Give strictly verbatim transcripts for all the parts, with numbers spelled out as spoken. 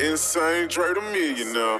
Insane Dre the millionaire.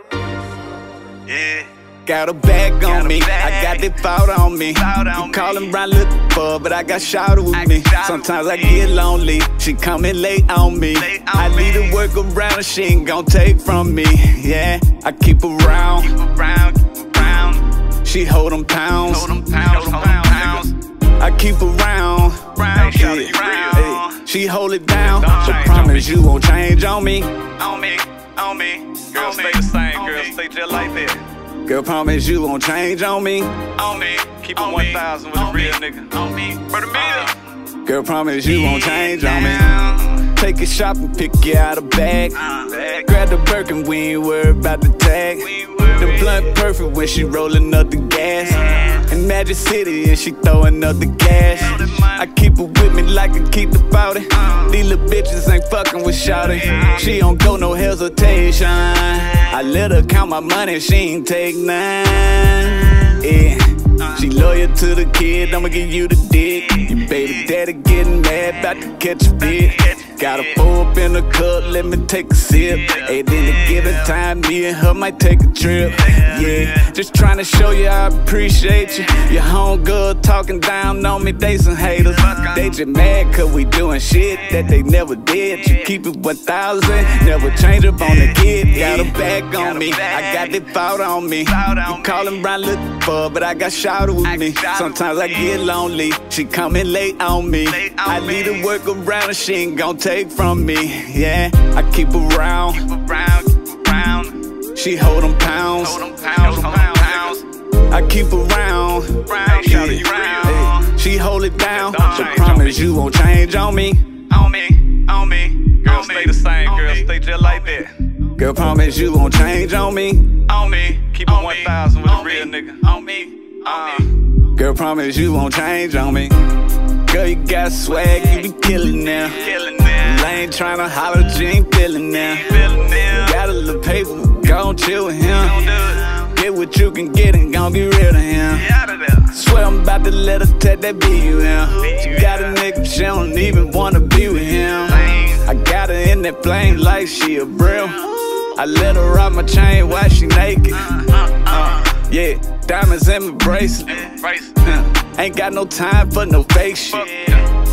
Yeah. Got a bag Got on a me, bag. I got that fault on me. Fault on You callin' me. round looking for, but I got shot with I me. got shot Sometimes with I me. get lonely, she coming late on me. Late on I me. need to work around and she ain't gon' take from me. Yeah, I keep around, Keep around, keep around. she hold them pounds. Hold them pounds, hold them pounds. I keep around, Round, hey, shawty, round. hey, she hold it down. Don't But change promise on you won't change on me. On me, on me. Girl, On stay me, the same, on girl, me. stay just like that. Girl, promise you won't change on me. On me, keep it On one me, thousand with a on real me, nigga. On me, for the mill. Girl, promise you won't change on me. Down. Take a shopping, pick you out a bag. Uh, back. Grab the Birkin, we ain't worried about the tag. We ain't worried. The blunt perfect when she rollin' up the gas. Yeah. In Magic City and she throwin' up the cash. Know the money. I keep her with me like I keep the forty. Uh. These little bitches ain't fucking with shawty. She don't go no hesitation. I let her count my money, she ain't take none. Yeah. She loyal to the kid, I'ma give you the dick. Your baby daddy getting mad, bout to catch a bit. Gotta pour up in the cup, let me take a sip. And then a given time, me and her might take a trip. Yeah, just trying to show you I appreciate you. Your homegirl talking down on me, they some haters. They just mad cause we doing shit that they never did. You keep it one thousand, never change up on the kid. Got a bag on me, I got that fault on me. You callin' round looking for, but I got shot with me. Sometimes I get lonely, she coming late on me. I need to work around and she ain't gon' take from me. Yeah, I keep around, Around, around. she hold them pounds. Hold them pounds, hold them pounds. I keep around, Round, shawty, round. hey, she hold it down. Don't But change on promise me. you won't change on me. On me, on me. Girl, On stay me, the same, on girl, me. stay just like that. Girl, promise you won't change on me. On me, keep it On one me, thousand with a on real me. nigga. On me, on me. Girl, promise you won't change on me. Girl, you got swag, you be killing now. Killing them, I ain't tryna holler, but you ain't feeling now. feeling them. Got a little paper, gon' chill with Don't him. do it. Get what you can get and gon' get rid of him. Get out of there. Swear I'm about to let her take that B U M. She got a nigga, she don't even wanna be with him. I got her in that flame like she a brim. I let her rock my chain while she naked. Uh, yeah, diamonds in my bracelet. Brace. Huh, ain't got no time for no fake Fuck shit.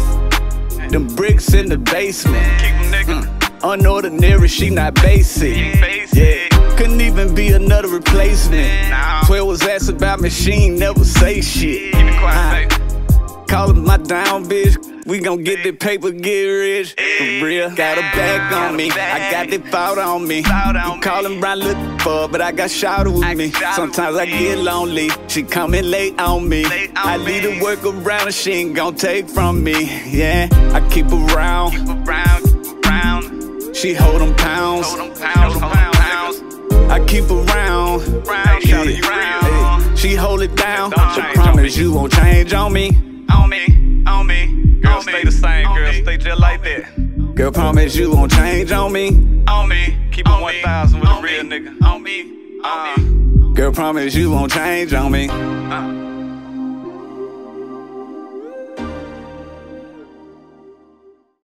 yeah. Them bricks in the basement. Keep them nigga. Unordinary, she not basic. Yeah, couldn't even be another replacement. Nah. Twelve was asking about me, she ain't never say shit. Keep it quiet, baby. Callin' my down bitch, we gon' get that paper, get rich. For real, got a bag on me, I got that fault on me. Fault on You callin' round looking for, but I got shot with I me. got shot Sometimes with I me. get lonely, she coming late on me. Late on I need me. to work around and she ain't gon' take from me. Yeah, I keep around, Around, around. she hold them pounds. Hold them pounds, hold them pounds. I keep around, Round, shawty, round. hey, she hold it down. Don't But change on promise you won't change on me. On me, on me. Girl, On stay me, the same, on girl, me. stay just like that. Girl, promise you won't change on me. On me, keep it On one me, thousand with a on real me. nigga. On me, on me. Girl, promise you won't change on me. Uh.